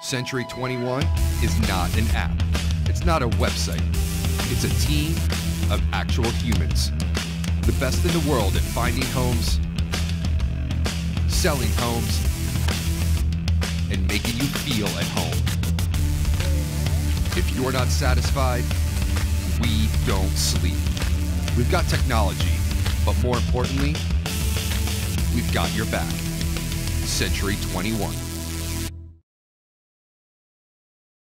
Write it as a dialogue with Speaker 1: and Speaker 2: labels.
Speaker 1: Century21 is not an app. It's not a website. It's a team of actual humans. The best in the world at finding homes, selling homes, and making you feel at home. If you're not satisfied, we don't sleep. We've got technology, but more importantly, we've got your back. Century21.